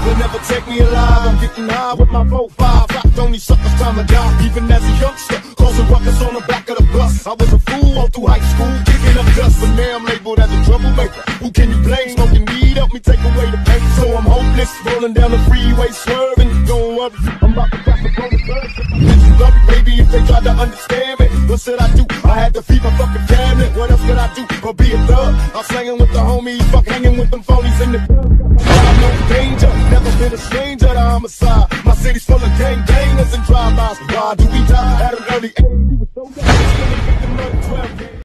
will never take me alive. I'm getting high with my 4-5. Rocked on these suckers, time to die. Even as a youngster, causing ruckus on the back of the bus. I was a fool all through high school, kicking up dust, but now I'm labeled as a troublemaker. Who can you blame? Smoking weed help me take away the pain. So I'm hopeless, rolling down the freeway, swerving. Don't worry, I'm about to drop a bonus bird. Did you love me, baby, if they tried to understand me? What should I do? I had to feed my fucking family. What else could I do but be a thug? I'm slanging with the homies, fuck hanging with them phonies in the club. I'm no danger, never been a stranger to homicide. My city's full of gangbangers and drive-bys. Why do we die at an early age? We were so young.